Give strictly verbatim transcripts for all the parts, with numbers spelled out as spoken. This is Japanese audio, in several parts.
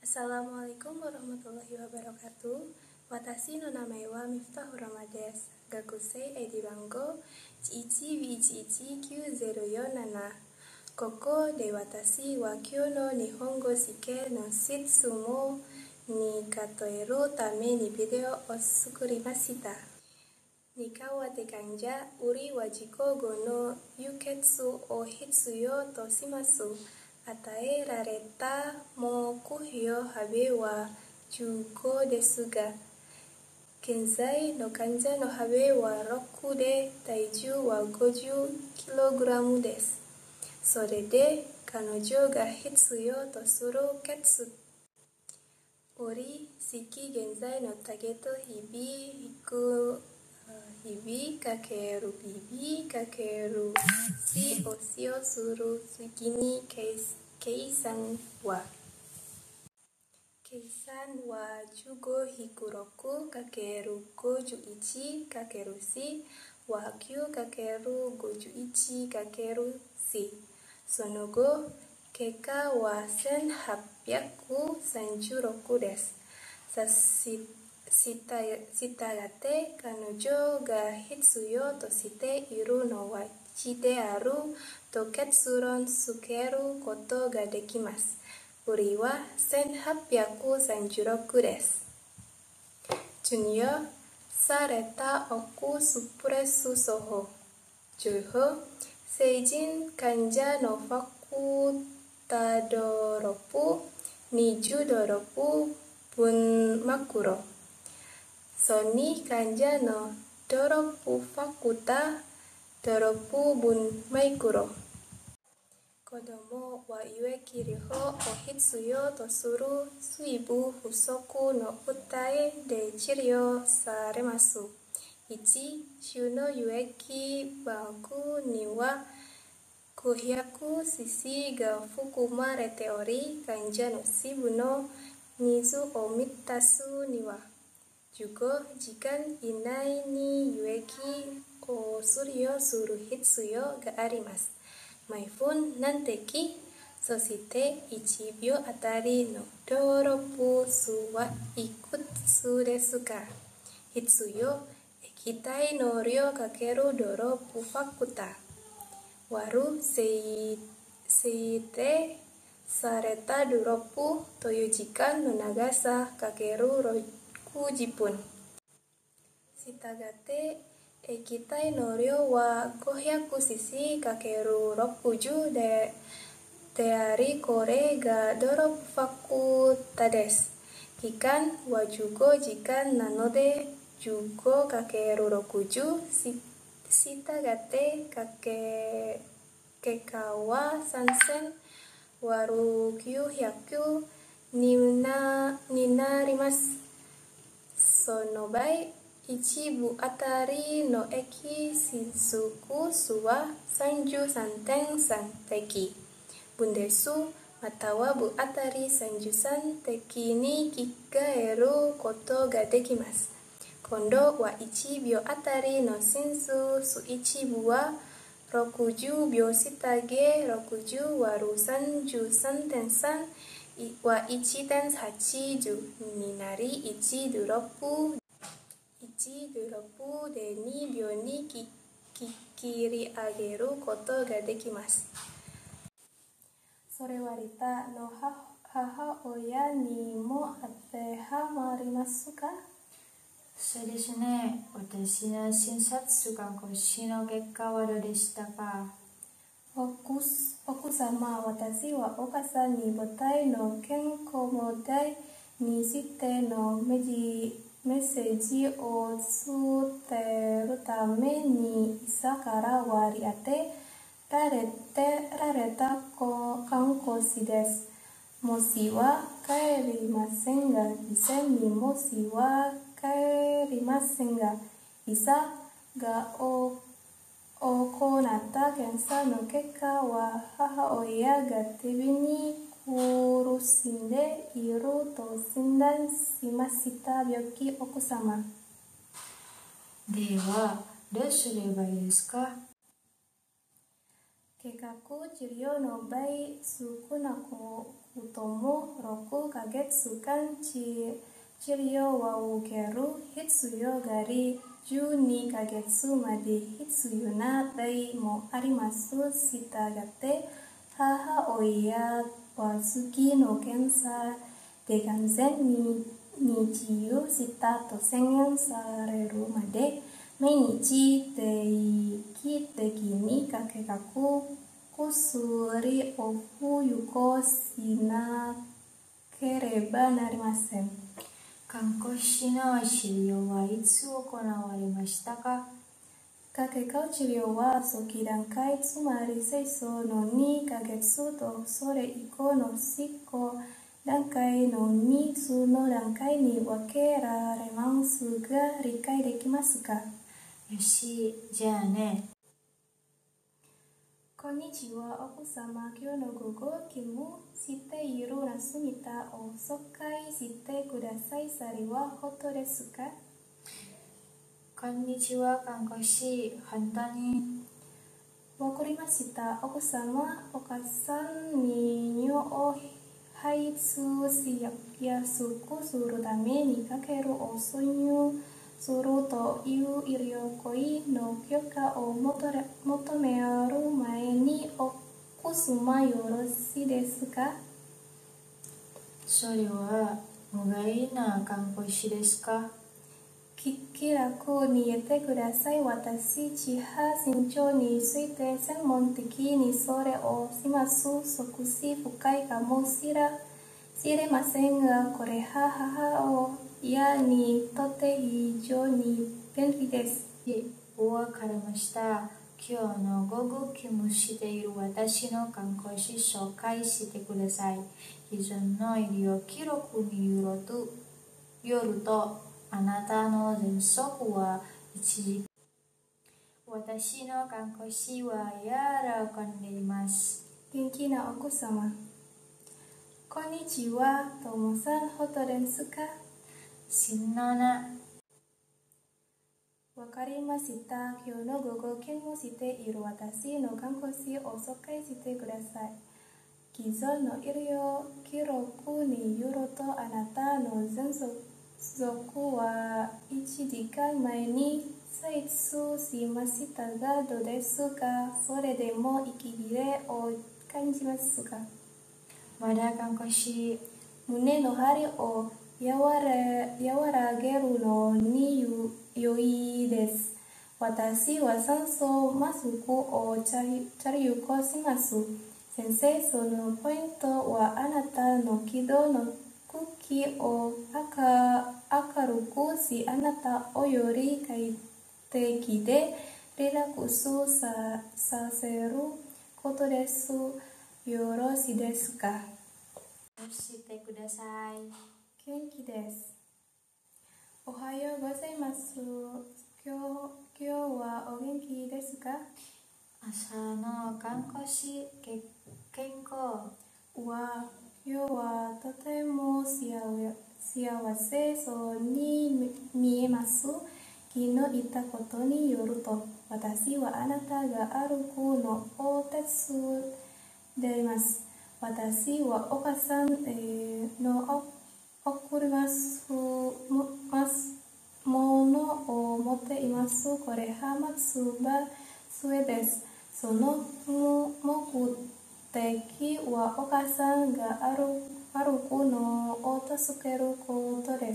Assalamualaikum warahmatullahi wabarakatuh. Watashi no namae wa Miftahurahma desu. Gakusei edi bangoいちいち いちいち きゅう ゼロ よん なな。ここで私は今日の日本語試験の質問に答えるためにビデオを作りました。Nikah tekanja uri wajiko gono yuketsu o hitsuyo to shimasu. Atae rareta mo kuhyo habe wa jugo desu ga. Kenzai no kanja no habe wa roku de taiju waごじゅうキログラム desu. それで彼女が必要とするketsu uri shiki genzai no tage to hibi hiku hibi kakeru bibi kakeru shi o shi o suru suki ni keisan wa keisan wa jugo hiku roku kakeruごじゅういち kakeru shi wa kyu kakeru ごじゅういち kakeru shi. Sonogo keka waせんはっぴゃくさんじゅうろく desu. Shita gate kanojo ga hitsuyo to shite iru no waいちであると結論付けることができます。uri wa せんはっぴゃくさんじゅうろく desu. Junyo sareta oku supresu soho. Juho seijin kanja no fakutado roppu niju doropu bun makuro. Soni kanja no doropu fakuta doropu bun maikuro. Kodomo wa iueki riho o hitsuyo to suru suibu fusoku no utae de chirio saremasu.いち. 週のyueki baku ni waごひゃくシーシー が含まれており、患者の支部のニーズを満たすにはじゅうごじかん以内に輸液をするようする必要があります。毎分何滴、そしていちびょうあたりのドロップ数はいくつですか。必要液体の量かけるドロップファクター割る制定されたドロップという時間の長さかけるろくじゅっぷん。したがって液体の量は ごひゃくシーシーかけるろくじゅう で, であり、これがドロップファクターです。期間はじゅうごじかんなので じゅうごかけるろくじゅう したがって結果はさんせん割るきゅうひゃくに な, になります。その場合、いち部あたりの液質数は さんじゅうさんてんさん 滴分です。または部あたりさんじゅうさん滴に切り替えることができます。今度はいちびょうあたりの進数数いち部はろくじゅうびょうしたげろくじゅう割る さんじゅうさんてんさん は いちてんはちじゅう になりいちドロップいちドロップでにびょうに切り上げることができます。それはリタの母親にも当てはまりますか？ そうですね。私の診察がごしの結果はどうでしたか？ 奥様、私はお母さんに母体の健康問題についてのメッセージを伝えるために医者から割り当てられた看護師です。もしは帰りませんが、以前にもしは帰りませんが、医者が行った検査の結果は母親がテビに苦しんでいると診断しました。病気奥様。 では、どうすればいいですか？ 計画治療の場合、少なく Utomo roku kagetsukan Chiryo wa ukeru hitsuyo gari ju ni kagetsu made hitsuyo na dai mo arimasu shitagate haha oya wa suki no kensa deganzen ni nichiyu shita tosen sareru made mainichi teiki tekini kakekaku kusuri ofu yuko shina kereba narimasen. Kankoshi no shiryo wa itsu okonawarimashita ka? Kakekau chiryo wa soki dankai tsumari seiso no ni kagetsu to sore iko no shiko dankai no mitsu no dankai ni wake raremansu ga rikai dekimasu ka? Yoshi, じゃあね。 こんにちは、奥様。今日の午後、勤務している休みたお紹介してください。それは本当ですか？ こんにちは、看護師。本当に。 わかりました。奥様、お母さんに尿を排出しやすくするためにかけるお挿入するという医療行為の許可を求める前に奥様よろしいですか？ それは無害な看護師ですか？ 気楽に言ってください。私、地波身長について専門的にそれをします。少し深いかもしれませんが、これは母親にとって非常に便利です。 わかりました。今日の午後勤務している私の看護師紹介してください。既存の医療記録によると、よるとあなたの喘息は一時。私の看護師は喜んでいます。 元気な奥様。こんにちは。ともさん、本当ですか？ しんのな。 わかりました。今日の午後勤務している私の看護師を紹介してください。既存の医療記録によるとあなたの喘息は一時間前に再出しましたがどうですか？それでも息切れを感じますか？ まだ看護師。 胸の張りを和らげるのに良いです。私は酸素マスクを着用します。先生、そのポイントはあなたの気道の空気を明るくし、あなたをより快適でリラックスさせることです。よろしいですか？ してください。 元気です。おはようございます。今日、今日はお元気ですか？ 朝の看護師健康は今日はとても幸せそうに見えます。昨日言ったことによると、私はあなたが歩くのを手伝います。私はお母さんの送りますものを持っています。これは松葉杖です。その目的はお母さんが歩くのを助けることです。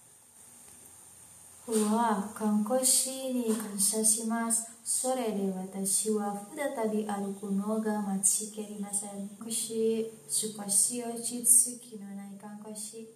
うわ、看護師に感謝します。それで私は再び歩くのが待ちきれません。少し、少し落ち着きのない看護師。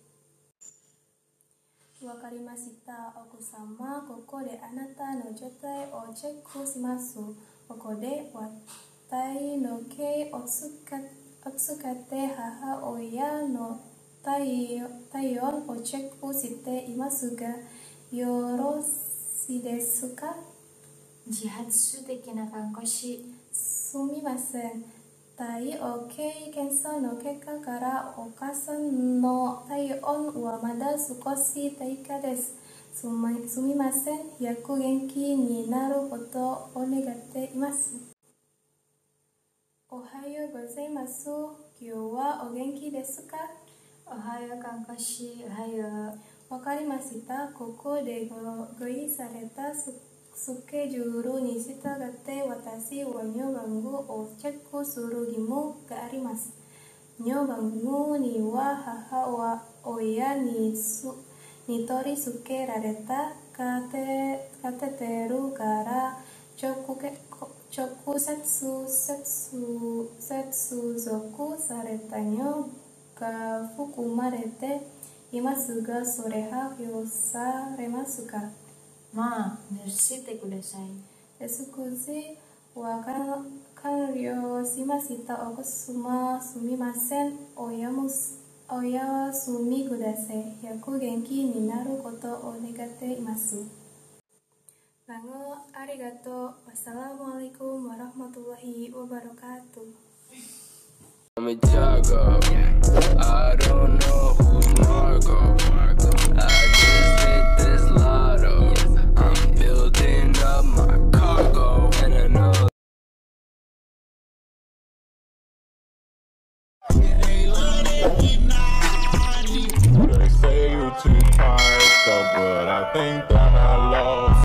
わかりました。奥様、ここであなたの状態をチェックします。ここで体の計を使って母親の体温をチェックしていますが、よろしいですか？ 自発的な看護師。 すみません。体温計検査の結果からお母さんの体温はまだ少し低下です。すみません。早く元気になることを願っています。 Ohayo gozaimasu. Kyo wa o genki desu ka? Ohayo kankoshi, ohayo. Wakarimashita. Koko de go, goi sareta su, suke juru nishita gate watashi wa nyobangu o chekku suru gimu ga arimasu. Nyobangu ni wa haha wa oya ni su, nitori suke rareta kate, kateteru kara choku ke, choku setsu setsu setsu zoku saretanyo ga fukumarete imasu ga soreha hyosaremasu ka? Ma, nersite kudasai. Desukuzi wa kanryo shimashita okusuma sumimasen oyamus oya sumi kudasai. Yaku genki ni naru koto o negate imasu. Bango arigato. Wassalamualaikum warahmatullahi wabarakatuh. I'm a jogger. I don't know who's Margo. I just hit this lotto. I'm building up my cargo, and I know. They say you too tired, though, but I think that